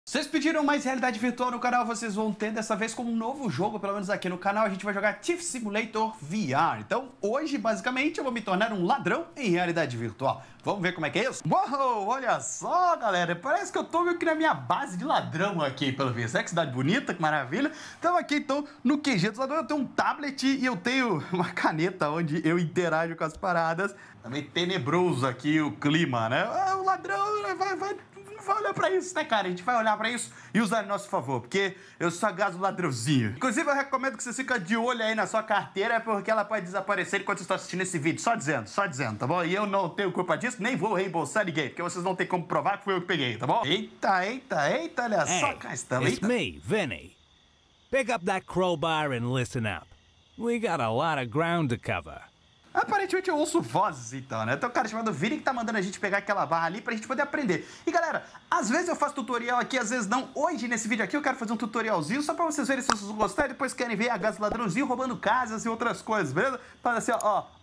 Vocês pediram mais realidade virtual no canal, vocês vão ter dessa vez com um novo jogo, pelo menos aqui no canal, a gente vai jogar Thief Simulator VR. Então, hoje, basicamente, eu vou me tornar um ladrão em realidade virtual. Vamos ver como é que é isso? Uou, olha só, galera, parece que eu tô meio que na minha base de ladrão aqui, pelo visto. É que cidade bonita, que maravilha. Então, aqui, então, no QG dos ladrões, eu tenho um tablet e eu tenho uma caneta onde eu interajo com as paradas. Também tenebroso aqui o clima, né? O ladrão vai olhar pra isso, né, cara? A gente vai olhar pra isso e usar a nosso favor, porque eu só gasto ladrãozinho. Inclusive, eu recomendo que você fique de olho aí na sua carteira, porque ela pode desaparecer enquanto você está assistindo esse vídeo. Só dizendo, tá bom? E eu não tenho culpa disso, nem vou reembolsar ninguém, porque vocês não tem como provar que foi eu que peguei, tá bom? Eita, olha só, cá estamos. It's me, Vinny. Pick up that crowbar and listen up. We got a lot of ground to cover. Aparentemente eu ouço vozes então, né? Tem um cara chamado Vini que tá mandando a gente pegar aquela barra ali pra gente poder aprender. E galera, às vezes eu faço tutorial aqui, às vezes não. Hoje, nesse vídeo aqui, eu quero fazer um tutorialzinho só pra vocês verem se vocês gostarem e depois querem ver a gás ladrãozinho roubando casas e outras coisas, beleza? Para assim,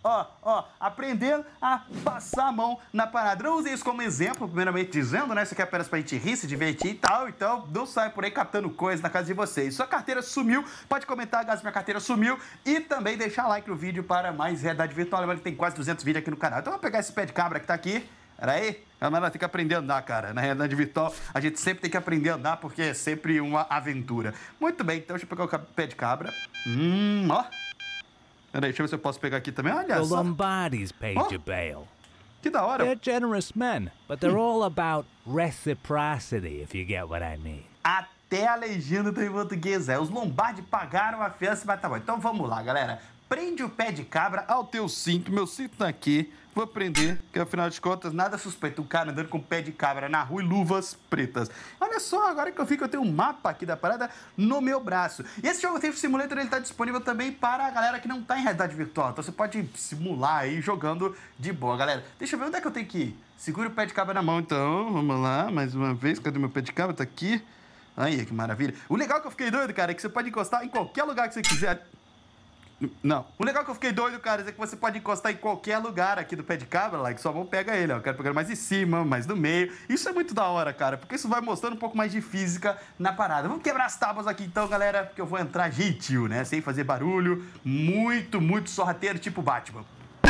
ó, aprendendo a passar a mão na parada. Eu usei isso como exemplo, primeiramente dizendo, né? Isso aqui é apenas pra gente rir, se divertir e tal. Então, não saia por aí catando coisas na casa de vocês. Sua carteira sumiu, pode comentar, gás, minha carteira sumiu. E também deixar like no vídeo para mais realidade virtual. Lembrando que tem quase 200 vídeos aqui no canal. Então, vou pegar esse pé de cabra que tá aqui. Pera aí. Ela tem que aprender a andar, cara. Na realidade virtual, a gente sempre tem que aprender a andar porque é sempre uma aventura. Muito bem, então deixa eu pegar o pé de cabra. Ó. Peraí, deixa eu ver se eu posso pegar aqui também. Olha The só. Lombardi's paid you bail. Que da hora. They're generous men, but they're all about reciprocity, if you get what I mean. Até a legenda tá em português. Os Lombardi pagaram a fiança, mas tá bom. Então vamos lá, galera. Prende o pé de cabra ao teu cinto. Meu cinto tá aqui. Vou prender, porque afinal de contas, nada suspeito. Um cara andando com pé de cabra na rua e luvas pretas. Olha só, agora que eu vi que eu tenho um mapa aqui da parada no meu braço. E esse jogo Thief Simulator, ele tá disponível também para a galera que não tá em realidade virtual. Então você pode simular aí jogando de boa, galera. Deixa eu ver onde é que eu tenho que ir. Segura o pé de cabra na mão, então. Vamos lá, mais uma vez. Cadê meu pé de cabra? Tá aqui. Aí, que maravilha. O legal que eu fiquei doido, cara, é que você pode encostar em qualquer lugar que você quiser. Não. O legal que eu fiquei doido, cara, é que você pode encostar em qualquer lugar aqui do pé de cabra, lá, que sua mão pega ele, ó. Eu quero pegar mais em cima, mais no meio. Isso é muito da hora, cara, porque isso vai mostrando um pouco mais de física na parada. Vamos quebrar as tábuas aqui então, galera, porque eu vou entrar gentil, né? Sem fazer barulho. Muito sorrateiro, tipo Batman.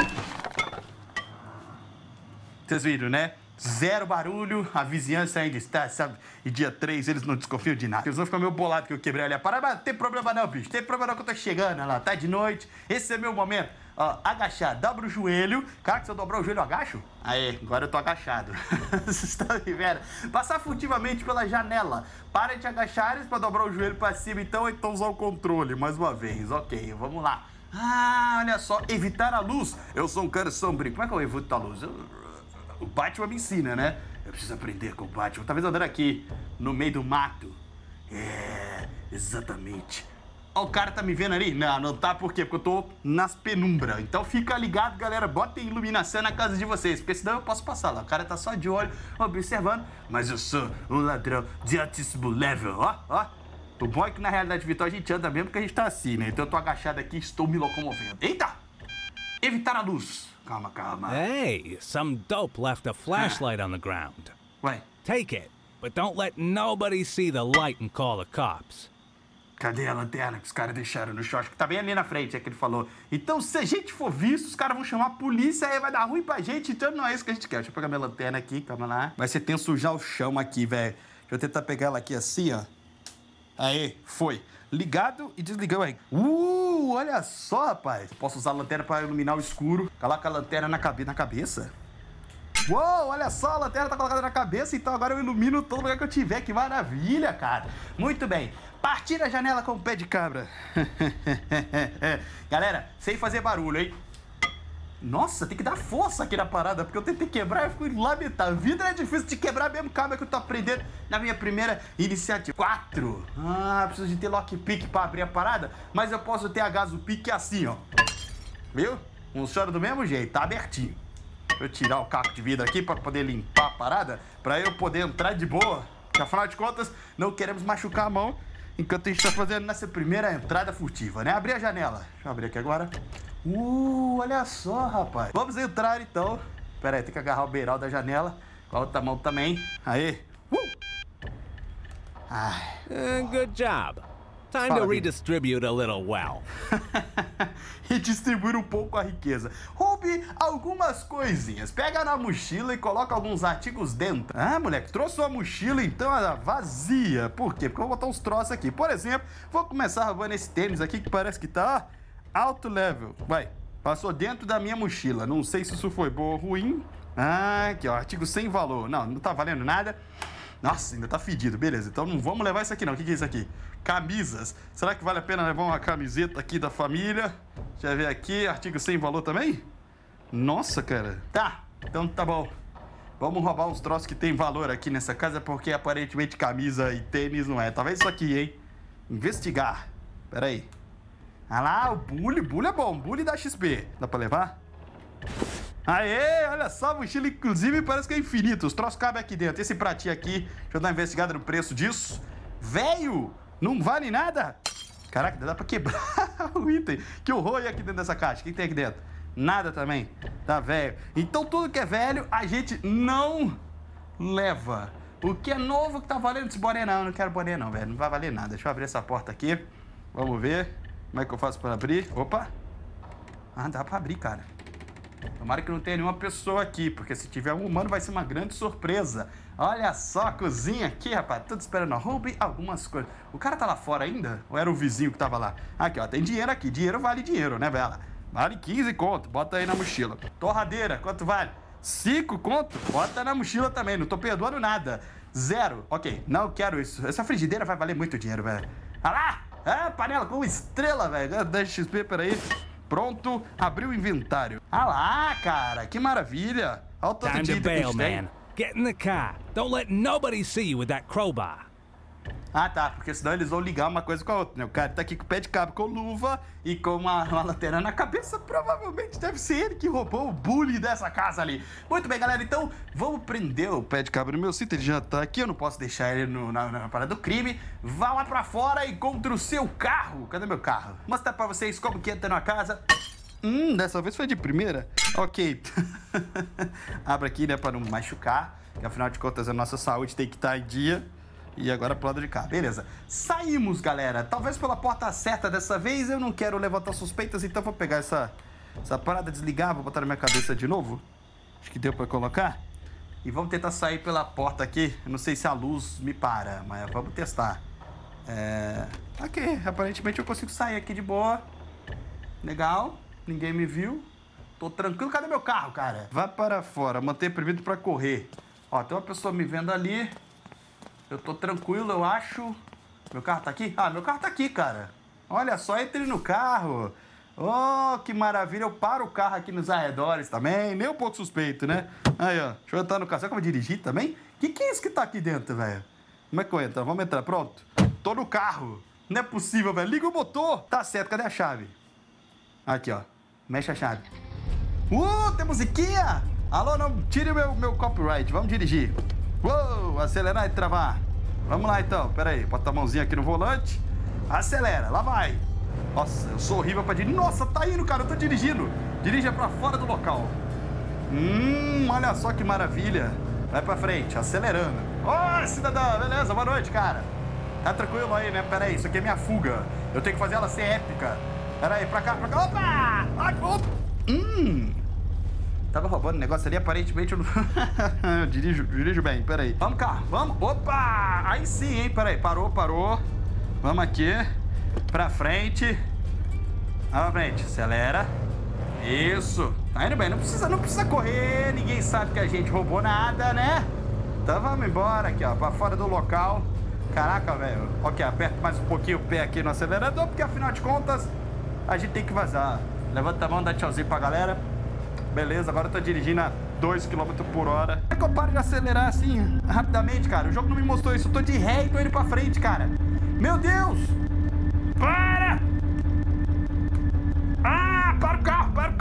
Vocês viram, né? Zero barulho, a vizinhança ainda está, sabe? E dia 3 eles não desconfiam de nada. Eles vão ficar meio bolados que eu quebrei ali a parada, mas não tem problema não, bicho. Tem problema não que eu tô chegando, lá, tá de noite. Esse é meu momento. Ó, agachar, dobra o joelho. Cara, que se eu dobrar o joelho, eu agacho? Aí, agora eu tô agachado. Vocês estão me vendo? Passar furtivamente pela janela. Para de agachar pra dobrar o joelho pra cima, então usar o controle mais uma vez. Ok, vamos lá. Olha só, evitar a luz. Eu sou um cara sombrio. Como é que eu evito a luz? O Batman me ensina, né? Eu preciso aprender com o Batman. Talvez andando aqui, no meio do mato. Exatamente. Ó, o cara tá me vendo ali? Não tá. Por quê? Porque eu tô nas penumbras. Então fica ligado, galera. Botem iluminação na casa de vocês, porque senão eu posso passar lá. O cara tá só de olho, observando. Mas eu sou um ladrão de altíssimo level, ó. O bom é que na realidade virtual a gente anda mesmo porque a gente tá assim, né? Então eu tô agachado aqui e estou me locomovendo. Eita! Evitar a luz. Calma. Hey, some dope left a flashlight on the ground. Ué. Take it, but don't let nobody see the light and call the cops. Cadê a lanterna que os caras deixaram no chão? Acho que tá bem ali na frente, é que ele falou. Então, se a gente for visto, os caras vão chamar a polícia, aí vai dar ruim pra gente, então não é isso que a gente quer. Deixa eu pegar minha lanterna aqui, calma lá. Vai ser tenso sujar o chão aqui, velho. Deixa eu tentar pegar ela aqui assim, ó. Aí, foi. Ligado e desligou aí. Olha só, rapaz. Posso usar a lanterna para iluminar o escuro. Coloca a lanterna na cabeça. Uou, olha só, a lanterna tá colocada na cabeça, então agora eu ilumino todo lugar que eu tiver. Que maravilha, cara. Muito bem. Partir a janela com o pé de cabra. Galera, sem fazer barulho, hein? Nossa, tem que dar força aqui na parada, porque eu tentei quebrar e fui lamentável. Vidro é difícil de quebrar mesmo, calma que eu tô aprendendo na minha primeira iniciativa. 4. Preciso de ter lockpick pra abrir a parada, mas eu posso ter a gasopick assim, ó. Viu? Funciona do mesmo jeito, tá abertinho. Deixa eu tirar o caco de vidro aqui pra poder limpar a parada, pra eu poder entrar de boa. Porque afinal de contas, não queremos machucar a mão enquanto a gente tá fazendo nessa primeira entrada furtiva, né? Abrir a janela. Deixa eu abrir aqui agora. Olha só, rapaz. Vamos entrar, então. Pera aí, tem que agarrar o beiral da janela. Com a outra mão também. Aê. Ai. Good job. Time to redistribute a little wealth. E distribuir um pouco a riqueza. Roube algumas coisinhas. Pega na mochila e coloca alguns artigos dentro. Ah, moleque, trouxe uma mochila então vazia. Por quê? Porque eu vou botar uns troços aqui. Por exemplo, vou começar roubando esse tênis aqui que parece que tá alto level. Vai, passou dentro da minha mochila. Não sei se isso foi bom ou ruim. Ah, aqui ó, artigo sem valor. Não, não tá valendo nada. Nossa, ainda tá fedido, beleza. Então não vamos levar isso aqui não. O que é isso aqui? Camisas. Será que vale a pena levar uma camiseta aqui da família? Deixa eu ver aqui, artigo sem valor também? Nossa, cara. Tá, então tá bom. Vamos roubar uns troços que tem valor aqui nessa casa, porque aparentemente camisa e tênis não é. Talvez isso aqui, hein? Investigar. Pera aí. Ah lá, o bully. Bully é bom. Bully dá XP. Dá pra levar? Aê, olha só, a mochila inclusive parece que é infinito. Os troços cabem aqui dentro. Esse pratinho aqui, deixa eu dar uma investigada no preço disso. Velho, não vale nada. Caraca, dá pra quebrar o item. Que horror aqui dentro dessa caixa. O que tem aqui dentro? Nada também. Tá velho. Então tudo que é velho, a gente não leva. O que é novo que tá valendo esse boné não. Eu não quero boné não, velho. Não vai valer nada. Deixa eu abrir essa porta aqui. Vamos ver. Como é que eu faço pra abrir? Opa. Ah, dá pra abrir, cara. Tomara que não tenha nenhuma pessoa aqui, porque se tiver um humano vai ser uma grande surpresa. Olha só a cozinha aqui, rapaz. Tudo esperando. Roube algumas coisas. O cara tá lá fora ainda? Ou era o vizinho que tava lá? Aqui, ó. Tem dinheiro aqui. Dinheiro vale dinheiro, né, Bela? Vale 15 conto. Bota aí na mochila. Torradeira, quanto vale? 5 conto? Bota na mochila também. Não tô perdoando nada. 0. Ok, não quero isso. Essa frigideira vai valer muito dinheiro, velho. Ah lá! Ah, panela com estrela, velho. 10 XP, peraí. Pronto, abriu o inventário. Ah lá, cara, que maravilha. Olha o tanto Time de to item que a bail, gente tem. man. Get in the car. Don't let nobody see you with that crowbar. Ah, tá, porque senão eles vão ligar uma coisa com a outra, né? O cara tá aqui com o pé de cabra, com luva e com uma lanterna na cabeça. Provavelmente deve ser ele que roubou o bully dessa casa ali. Muito bem, galera, então vamos prender o pé de cabra no meu cinto. Ele já tá aqui, eu não posso deixar ele na parada do crime. Vá lá pra fora e encontre o seu carro. Cadê meu carro? Vou mostrar pra vocês como que entra numa casa. Dessa vez foi de primeira. Ok. Abra aqui, né, pra não machucar. Porque afinal de contas a nossa saúde tem que estar em dia. E agora pro lado de cá, beleza. Saímos, galera. Talvez pela porta certa dessa vez. Eu não quero levantar suspeitas, então vou pegar essa parada, desligar, vou botar na minha cabeça de novo. Acho que deu pra colocar. E vamos tentar sair pela porta aqui. Eu não sei se a luz me para, mas vamos testar. Ok, aparentemente eu consigo sair aqui de boa. Legal, ninguém me viu. Tô tranquilo. Cadê meu carro, cara? Vá para fora, manter proibido pra correr. Ó, tem uma pessoa me vendo ali. Eu tô tranquilo, eu acho. Meu carro tá aqui? Ah, meu carro tá aqui, cara. Olha só, entre no carro. Oh, que maravilha. Eu paro o carro aqui nos arredores também. Nem um pouco suspeito, né? Aí, ó. Deixa eu entrar no carro. Sabe como eu dirigir também? Que é isso que tá aqui dentro, velho? Como é que eu entro? Vamos entrar, pronto. Tô no carro. Não é possível, velho. Liga o motor. Tá certo, cadê a chave? Aqui, ó. Mexe a chave. Tem musiquinha? Alô, não tire o meu copyright. Vamos dirigir. Uou, acelerar e travar. Vamos lá então, pera aí, bota a mãozinha aqui no volante. Acelera, lá vai. Nossa, eu sou horrível pra dirigir. Nossa, tá indo, cara, eu tô dirigindo. Dirija pra fora do local. Olha só que maravilha. Vai pra frente, acelerando. Ô, cidadão, beleza, boa noite, cara. Tá tranquilo aí, né? Pera aí, isso aqui é minha fuga. Eu tenho que fazer ela ser épica. Pera aí, pra cá. Opa! Ai, opa! Tava roubando o negócio ali, aparentemente eu não... eu dirijo bem, peraí. Vamos, carro, vamos. Opa! Aí sim, hein, peraí. Parou. Vamos aqui. Pra frente. Pra frente, acelera. Isso. Tá indo bem, não precisa correr. Ninguém sabe que a gente roubou nada, né? Então vamos embora aqui, ó, pra fora do local. Caraca, velho. Ok, aperta mais um pouquinho o pé aqui no acelerador, porque afinal de contas, a gente tem que vazar. Levanta a mão, dá tchauzinho pra galera. Beleza, agora eu tô dirigindo a 2 km por hora. Como é que eu paro de acelerar assim, rapidamente, cara? O jogo não me mostrou isso. Eu tô de ré e tô indo pra frente, cara. Meu Deus! Para! Ah, para o carro! Para o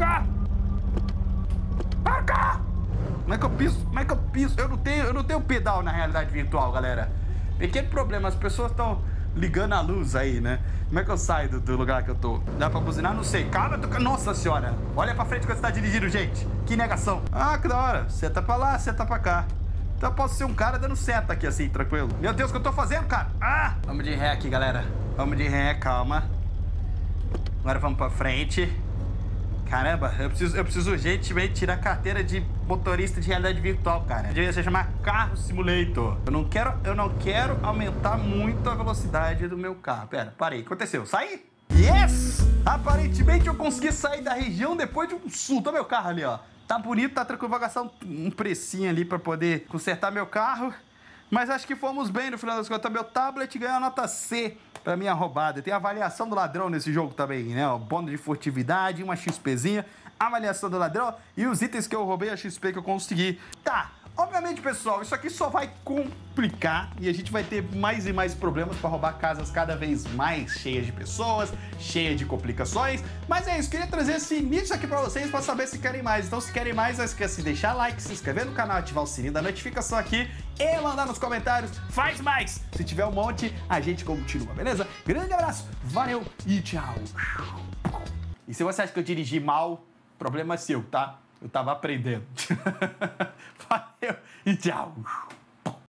carro! Como é que eu piso? Eu não tenho pedal na realidade virtual, galera. Pequeno problema, as pessoas estão ligando a luz aí, né? Como é que eu saio do lugar que eu tô? Dá pra buzinar? Não sei. Calma, nossa senhora. Olha pra frente quando você tá dirigindo, gente. Que negação. Ah, que da hora. Senta pra lá, senta pra cá. Então eu posso ser um cara dando seta aqui assim, tranquilo. Meu Deus, o que eu tô fazendo, cara? Ah! Vamos de ré aqui, galera. Vamos de ré, calma. Agora vamos pra frente. Caramba, eu preciso urgentemente tirar a carteira de motorista de realidade virtual, cara. Devia se chamar Carro Simulator. Eu não quero aumentar muito a velocidade do meu carro. Pera, parei. O que aconteceu? Saí? Yes! Aparentemente eu consegui sair da região depois de um susto. Olha meu carro ali, ó. Tá bonito, tá tranquilo. Vou gastar um precinho ali pra poder consertar meu carro. Mas acho que fomos bem no final das contas. Meu tablet ganhou a nota C pra minha roubada. Tem a avaliação do ladrão nesse jogo também, né? O bônus de furtividade, uma XPzinha, avaliação do ladrão e os itens que eu roubei, a XP que eu consegui. Tá, obviamente, pessoal, isso aqui só vai complicar e a gente vai ter mais e mais problemas pra roubar casas cada vez mais cheias de pessoas, cheias de complicações. Mas é isso, queria trazer esse início aqui pra vocês pra saber se querem mais. Então, se querem mais, não esqueça de deixar like, se inscrever no canal, ativar o sininho da notificação aqui e mandar nos comentários, faz mais! Se tiver um monte, a gente continua, beleza? Grande abraço, valeu e tchau! E se você acha que eu dirigi mal, problema é seu, tá? Eu tava aprendendo. Valeu e tchau!